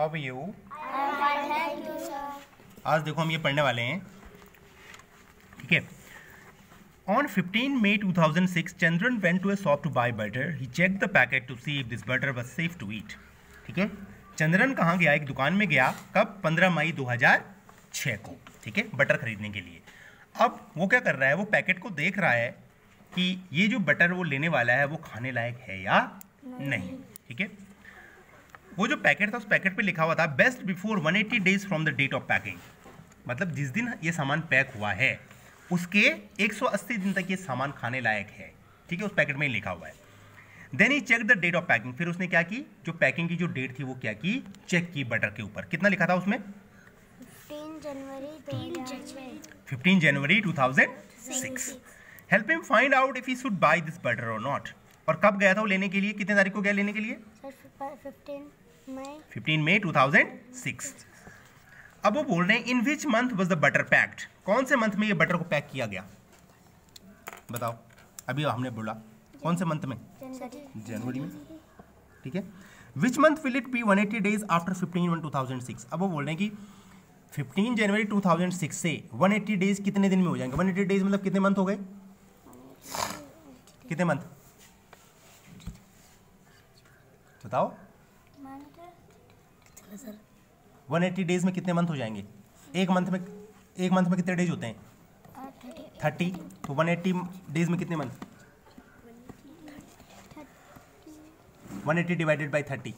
How are you? आज देखो हम ये पढ़ने वाले हैं, ठीक है। On 15 May 2006, Chandran went to a shop to buy butter. He checked the packet to see if this butter was safe to eat. ठीक है, चंद्रन कहाँ गया? एक दुकान में गया। कब? 15 मई 2006 को, ठीक है, बटर खरीदने के लिए। अब वो क्या कर रहा है? वो पैकेट को देख रहा है कि ये जो बटर वो लेने वाला है वो खाने लायक है या नहीं, ठीक है। वो जो पैकेट था उस पैकेट पे लिखा हुआ था best before 180 days from the date of packing, मतलब जिस दिन ये सामान पैक हुआ है उसके 180 दिन तक ये सामान खाने लायक है, ठीक है, उस पैकेट में ही लिखा हुआ है। Then he check the date of packing, फिर उसने क्या की? जो पैकिंग की जो डेट थी वो क्या की? चेक की बटर के ऊपर। कितना लिखा था उसमें? 15 जनवरी 2006। Help him find out if he should buy this butter और नॉट। और कब गया था वो लेने के लिए? कितने तारीख को गया लेने के लिए? 15 मई 2006। अब वो बोल रहे हैं in which month was the butter packed, कौन से मंथ में ये बटर को पैक किया गया? बताओ। अभी हमने बोला कौन से मंथ में? जनवरी में, ठीक है। Which month will it be 180 days after 15/1/2006। अब वो बोल रहे हैं कि 15 जनवरी 2006 से 180 डेज कितने दिन में हो जाएंगे? 180 डेज मतलब कितने मंथ हो गए? कितने मंथ बताओ? 180 डेज में कितने मंथ हो जाएंगे? एक मंथ में कितने डेज होते हैं? 30। तो 180 डेज में कितने मंथ? 180 डिवाइडेड बाय 30,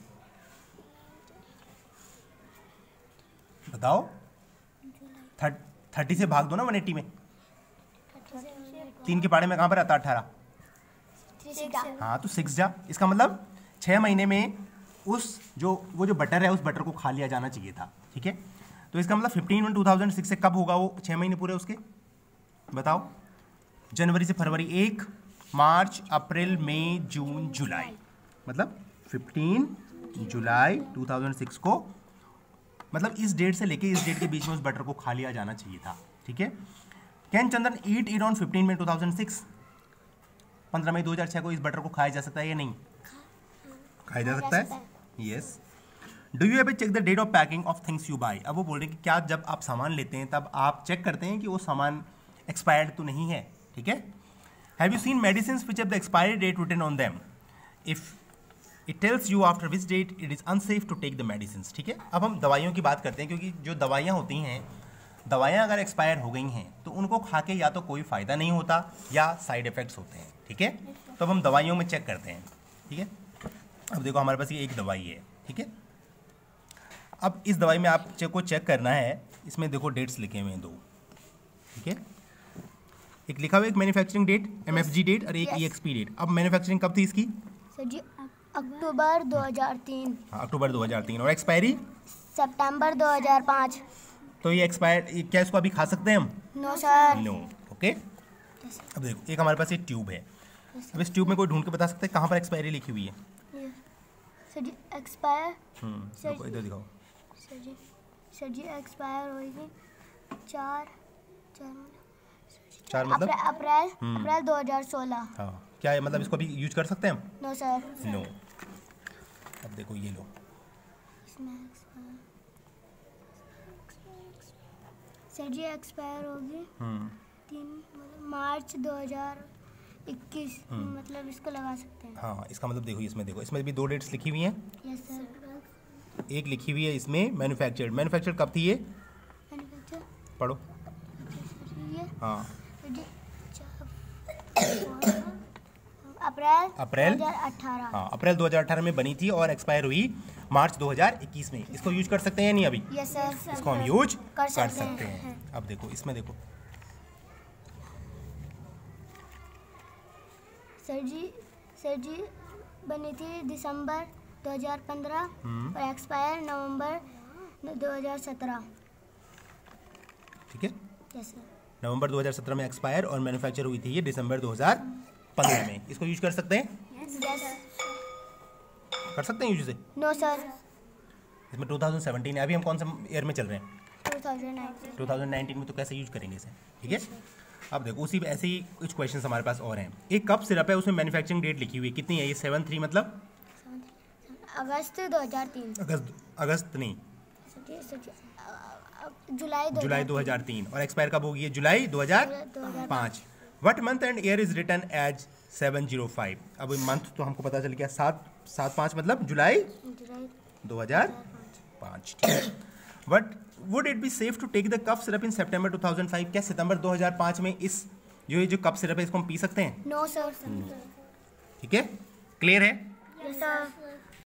बताओ। 30 से भाग दो ना 180 में। 3 के पाड़े में कहाँ पर आता? 18। हाँ, तो 6 जा। इसका मतलब 6 महीने में वो जो बटर है उस बटर को खा लिया जाना चाहिए था, ठीक है। तो इसका मतलब 15/1/2006 से कब होगा वो 6 महीने पूरे उसके? बताओ। जनवरी से फरवरी 1, मार्च, अप्रैल, मई, जून, जुलाई, मतलब 15 जुलाई 2006 को, मतलब इस डेट से लेके इस डेट के बीच में उस बटर को खा लिया जाना चाहिए था, ठीक है। Can Chandran eat it on 15 मई 2006? 15 मई 2006 को इस बटर को खाया जा सकता है या नहीं? खाया जा सकता है, yes. Do you ever check the date of packing of things you buy? अब वो बोल रहे हैं कि क्या जब आप सामान लेते हैं तब आप चेक करते हैं कि वो सामान एक्सपायर्ड तो नहीं है, ठीक है। Have you seen medicines which have the expiry date written on them? If it tells you after which date it is unsafe to take the medicines, ठीक है। अब हम दवाइयों की बात करते हैं, क्योंकि जो दवाइयाँ होती हैं, दवाइयाँ अगर एक्सपायर हो गई हैं तो उनको खा के या तो कोई फ़ायदा नहीं होता या साइड इफ़ेक्ट्स होते हैं, ठीक है। तो अब हम दवाइयों में चेक करते हैं, ठीक है। अब देखो हमारे पास ये एक दवाई है, ठीक है। अब इस दवाई में आप को चेक करना है, इसमें देखो डेट्स लिखे हुए हैं 2, ठीक है। एक लिखा हुआ है एक मैन्युफैक्चरिंग डेट, MFG डेट, और एक EXP डेट। अब मैन्युफैक्चरिंग कब थी इसकी? सर जी अक्टूबर 2003। हाँ, अक्टूबर 2003। और एक्सपायरी? सितंबर 2005। तो ये एक्सपायर, क्या इसको अभी खा सकते हैं हम? No sir. No, okay. अब देखो एक हमारे पास एक ट्यूब है। अब इस ट्यूब में कोई ढूंढ के बता सकते हैं कहाँ पर एक्सपायरी लिखी हुई है? सर जी एक्सपायर, देखो इधर दिखाओ। सर जी एक्सपायर होगी 4 मतलब अप्रैल 2016। हाँ, क्या है मतलब इसको अभी यूज कर सकते हैं हम? No sir. नो। अब देखो ये लो, सर जी एक्सपायर होगी 3 मार्च 2021, मतलब इसको लगा सकते हैं। हाँ, इसका मतलब देखो इसमें भी 2 डेट्स लिखी हुई हैं। Yes sir. एक लिखी हुई है इसमें मैन्युफैक्चर्ड कब थी ये? पढ़ो। हाँ, अप्रैल 2018। हाँ, अप्रैल 2018 में बनी थी और एक्सपायर हुई मार्च 2021 में। इसको यूज कर सकते हैं या नहीं अभी? Yes sir. इसको हम यूज कर सकते हैं। हैं। अब देखो इसमें देखो सर जी बनी थी दिसंबर 2015 और एक्सपायर नवंबर 2017, ठीक है। Yes sir. नवंबर 2017 में एक्सपायर और मैन्युफैक्चर हुई थी ये दिसंबर 2015 में। इसको यूज कर सकते हैं? यस। कर सकते हैं यूज से? No sir. इसमें 2017 है, अभी हम कौन से ईयर में चल रहे हैं? 2019 में। तो कैसे यूज करेंगे इसे, ठीक है। अब देखो उसी ऐसे ही कुछ क्वेश्चंस हमारे पास और हैं। एक कप सिरप है, उसमें मैन्युफैक्चरिंग डेट लिखी हुई है, कितनी है ये? 7/3 मतलब अगस्त 2003। अगस्त नहीं, जुलाई 2003। और एक्सपायर कब होगी? जुलाई 2005। What month and year is written as 705? अब मंथ तो हमको पता चल गया, 7/5 मतलब जुलाई 2005, ठीक है। But would it be safe to take the cough syrup in September 2005? क्या सितंबर 2005 में इस जो कफ सिरप है इसको हम पी सकते हैं? No sir. ठीक है, क्लियर है? Yes sir.